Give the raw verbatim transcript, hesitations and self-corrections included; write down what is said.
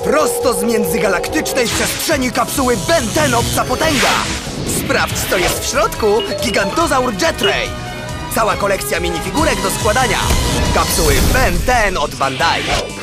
Prosto z międzygalaktycznej przestrzeni kapsuły Ben ten Obca Potęga! Sprawdź, co jest w środku! Gigantozaur Jetray! Cała kolekcja minifigurek do składania! Kapsuły Ben ten od Bandai!